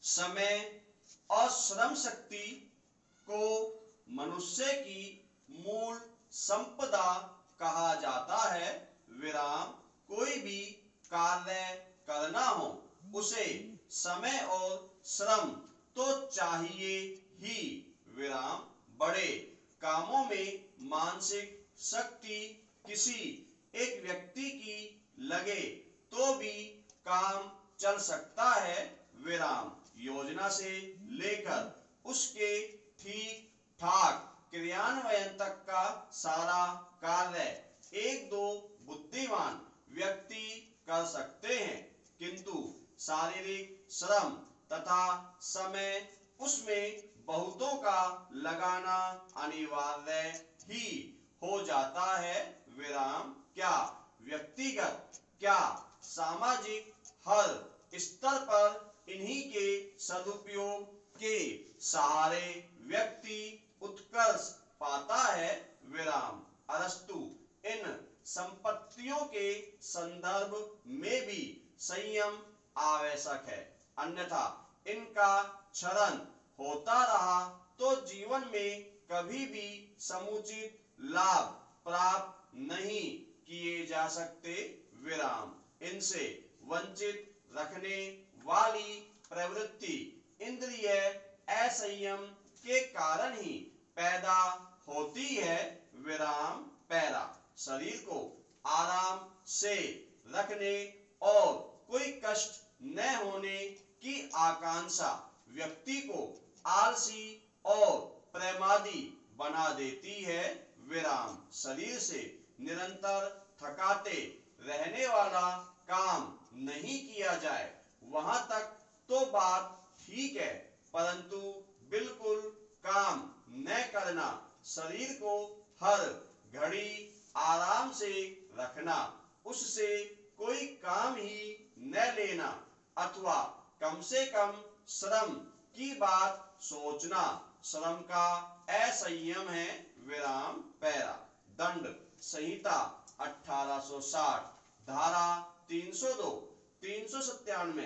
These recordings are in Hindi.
समय और श्रम शक्ति को मनुष्य की मूल संपदा कहा जाता है। विराम कोई भी कार्य करना हो उसे समय और श्रम तो चाहिए ही। विराम बड़े कामों में मानसिक शक्ति किसी एक व्यक्ति की लगे तो भी काम चल सकता है। विराम योजना से लेकर उसके ठीक ठाक क्रियान्वयन तक का सारा कार्य एक दो बुद्धिमान व्यक्ति कर सकते हैं, किंतु शारीरिक श्रम तथा समय उसमें बहुतों का लगाना अनिवार्य ही हो जाता है। विराम क्या व्यक्तिगत क्या सामाजिक हर स्तर पर इन्हीं के सदुपयोग के सहारे व्यक्ति उत्कर्ष पाता है। विराम अरस्तु इन संपत्तियों के संदर्भ में भी संयम आवश्यक है, अन्यथा इनका क्षरण होता रहा तो जीवन में कभी भी समुचित लाभ प्राप्त नहीं किए जा सकते। विराम इनसे वंचित रखने वाली प्रवृत्ति इंद्रिय असंयम के कारण ही पैदा होती है। विराम पैरा शरीर को आराम से रखने और कोई कष्ट न होने की आकांक्षा व्यक्ति को आलसी और प्रमादी बना देती है। विराम शरीर से निरंतर थकाते रहने वाला काम नहीं किया जाए वहां तक तो बात ठीक है, परंतु बिल्कुल काम न करना, शरीर को हर घड़ी आराम से रखना, उससे कोई काम ही न लेना अथवा कम से कम श्रम की बात सोचना श्रम का असंयम है। विराम पैरा दंड संहिता 1860 धारा 302, 397,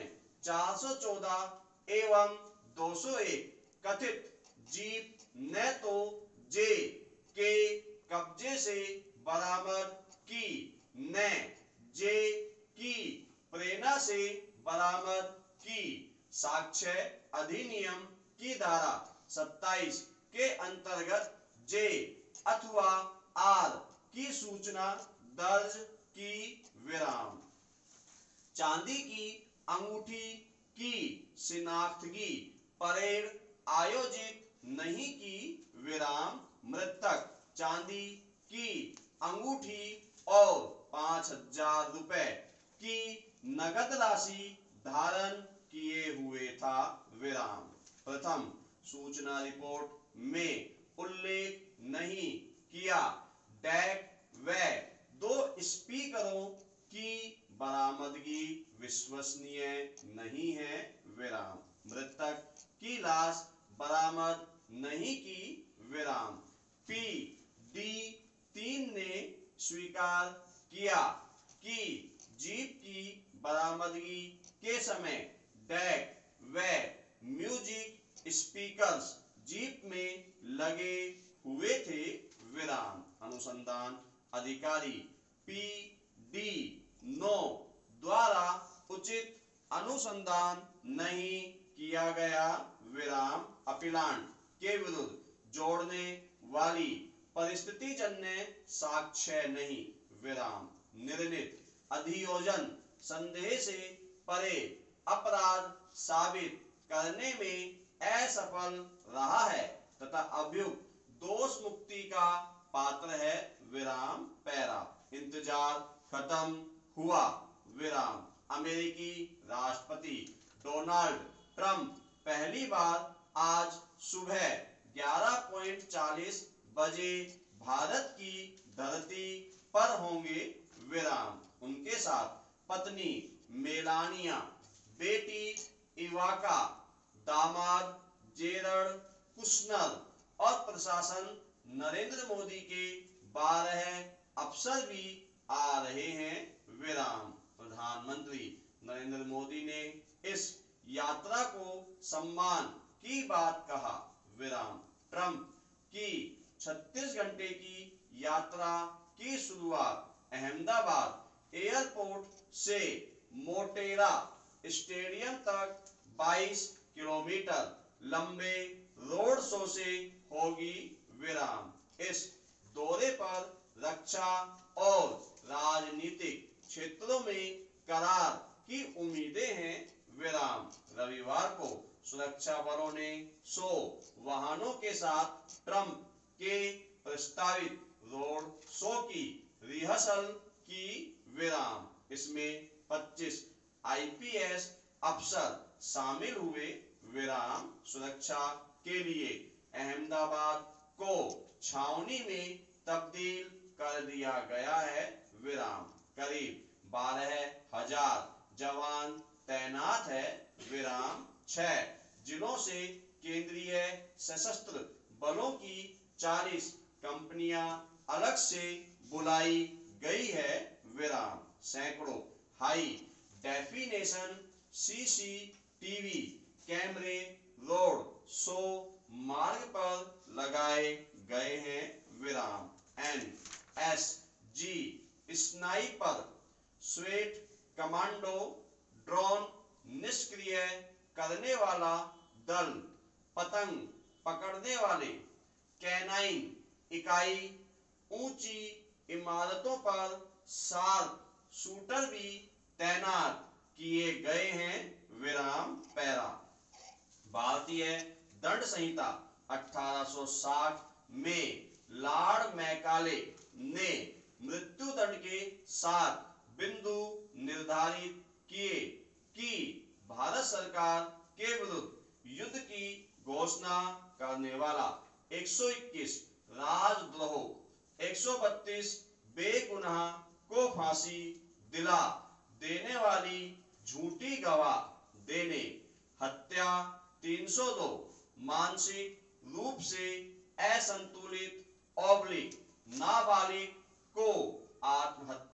414 एवं 201 कथित जीप न तो जे के कब्जे से बरामद की न जे की प्रेरणा से बरामद की साक्ष्य अधिनियम की धारा 27 के अंतर्गत जे अथवा आर की सूचना दर्ज की। विराम चांदी की अंगूठी की शिनाख्तगी परेड आयोजित नहीं की। विराम मृतक चांदी की अंगूठी और 5,000 रुपए की नगद राशि धारण किए हुए था। विराम प्रथम सूचना रिपोर्ट में उल्लेख नहीं किया डेक व 2 स्पीकरों की बरामदगी विश्वसनीय नहीं है। विराम मृतक की लाश बरामद नहीं की। विराम पी डी 3 ने स्वीकार किया कि जीप की बरामदगी के समय डेक व म्यूजिक स्पीकर्स जीप में लगे हुए थे। विराम अनुसंधान अधिकारी पी डी 9 द्वारा उचित अनुसंधान नहीं किया गया। विराम अपीलांट के विरुद्ध जोड़ने वाली परिस्थिति जन्य साक्ष्य नहीं। विराम निर्णित अभियोजन संदेह से परे अपराध साबित करने में असफल रहा है तथा अभियुक्त दोष मुक्ति का पात्र है। विराम पैरा इंतजार खत्म हुआ। विराम अमेरिकी राष्ट्रपति डोनाल्ड ट्रंप पहली बार आज सुबह 11:40 बजे भारत की धरती पर होंगे। विराम उनके साथ पत्नी मेलानिया, बेटी इवाका, दामाद जेरड कुशनर और प्रशासन नरेंद्र मोदी के 12 अफसर भी आ रहे हैं। विराम प्रधानमंत्री नरेंद्र मोदी ने इस यात्रा को सम्मान की बात कहा विराम। ट्रंप की 36 घंटे की यात्रा की शुरुआत अहमदाबाद एयरपोर्ट से मोटेरा स्टेडियम तक 22 किलोमीटर लंबे रोड शो से होगी विराम। इस दौरे पर रक्षा और राजनीतिक क्षेत्रों में करार की उम्मीदें हैं विराम। रविवार को सुरक्षा बलों ने 100 वाहनों के साथ ट्रंप के प्रस्तावित रोड शो की रिहर्सल की विराम। इसमें 25 आईपीएस अफसर शामिल हुए विराम। सुरक्षा के लिए अहमदाबाद को छावनी में तब्दील कर दिया गया है विराम। करीब 12,000 जवान तैनात है विराम। 6 जिलों से केंद्रीय सशस्त्र बलों की 40 कंपनियां अलग से बुलाई गई है विराम। सैकड़ों हाई डेफिनेशन सीसीटीवी कैमरे रोड शो मार्ग पर लगाए गए हैं विराम। एनएसजी स्नाइपर स्वेट कमांडो ड्रोन निष्क्रिय करने वाला दल पतंग पकड़ने वाले कैनाइन इकाई ऊंची इमारतों पर शार्प शूटर भी तैनात किए गए हैं विराम। पैरा भारतीय दंड संहिता 1860 में लॉर्ड मैकाले ने मृत्यु दंड के 7 बिंदु निर्धारित किए कि भारत सरकार के विरुद्ध युद्ध की घोषणा करने वाला 121 राजद्रोह 132 बेगुनाह को फांसी दिला देने वाली झूठी गवाह देने हत्या 302 मानसिक रूप से असंतुलित नाबालिग को आत्महत्या